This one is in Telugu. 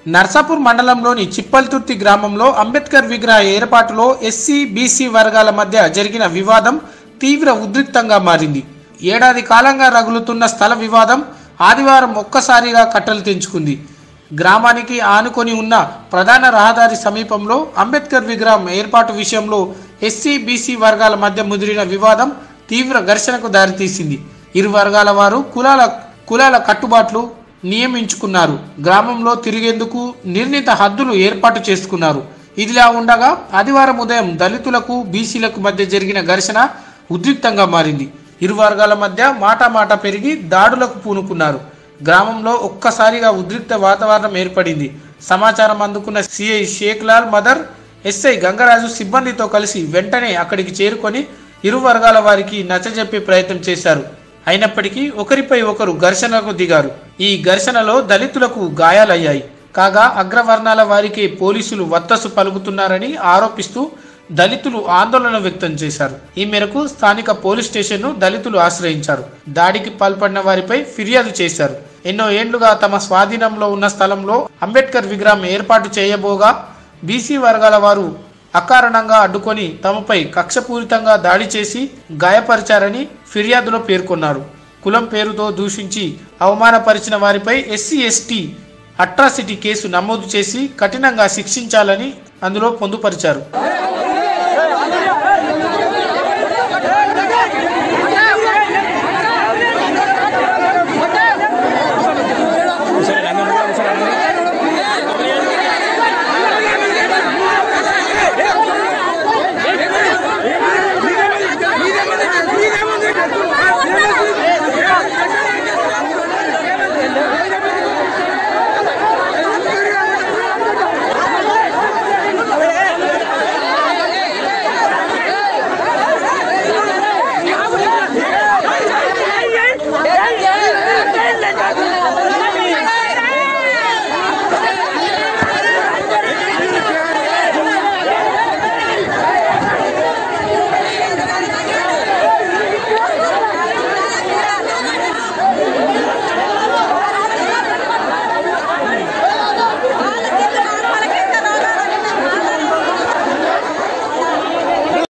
నర్సాపూర్ మండలంలోని చిప్పల్తుర్తి గ్రామంలో అంబేద్కర్ విగ్రహ ఏర్పాటులో ఎస్సీ బీసీ వర్గాల మధ్య జరిగిన వివాదం తీవ్ర ఉద్రిక్తంగా మారింది. ఏడాది కాలంగా రగులుతున్న స్థల వివాదం ఆదివారం ఒక్కసారిగా కట్టలు తెంచుకుంది. గ్రామానికి ఆనుకొని ఉన్న ప్రధాన రహదారి సమీపంలో అంబేద్కర్ విగ్రహం ఏర్పాటు విషయంలో ఎస్సీ బీసీ వర్గాల మధ్య ముదిరిన వివాదం తీవ్ర ఘర్షణకు దారితీసింది. ఇరు వర్గాల వారు కులాల కట్టుబాట్లు నియమించుకున్నారు. గ్రామంలో తిరిగేందుకు నిర్ణీత హద్దులు ఏర్పాటు చేసుకున్నారు. ఇదిలా ఉండగా ఆదివారం ఉదయం దళితులకు బీసీలకు మధ్య జరిగిన ఘర్షణ ఉద్రిక్తంగా మారింది. ఇరు వర్గాల మధ్య మాట పెరిగి దాడులకు పూనుకున్నారు. గ్రామంలో ఒక్కసారిగా ఉద్రిక్త వాతావరణం ఏర్పడింది. సమాచారం అందుకున్న సిఐ షేక్లాల్ మదర్, ఎస్ఐ గంగరాజు సిబ్బందితో కలిసి వెంటనే అక్కడికి చేరుకొని ఇరు వర్గాల వారికి నచ్చజెప్పే ప్రయత్నం చేశారు. అయినప్పటికీ ఒకరిపై ఒకరు ఘర్షణకు దిగారు. ఈ ఘర్షణలో దళితులకు గాయాలయ్యాయి. కాగా అగ్రవర్ణాల వారికి పోలీసులు వత్తసు పలుకుతున్నారని ఆరోపిస్తూ దళితులు ఆందోళన వ్యక్తం చేశారు. ఈ మేరకు స్థానిక పోలీస్ స్టేషన్ను దళితులు ఆశ్రయించారు. దాడికి పాల్పడిన వారిపై ఫిర్యాదు చేశారు. ఎన్నో ఏండ్లుగా తమ స్వాధీనంలో ఉన్న స్థలంలో అంబేద్కర్ విగ్రహం ఏర్పాటు చేయబోగా బీసీ వర్గాల వారు అకారణంగా అడ్డుకొని తమపై కక్షపూరితంగా దాడి చేసి గాయపరిచారని ఫిర్యాదులో పేర్కొన్నారు. కులం పేరుతో దూషించి అవమానపరిచిన వారిపై ఎస్సీ ఎస్టీ అట్రాసిటీ కేసు నమోదు చేసి కఠినంగా శిక్షించాలని అందులో పొందుపరిచారు.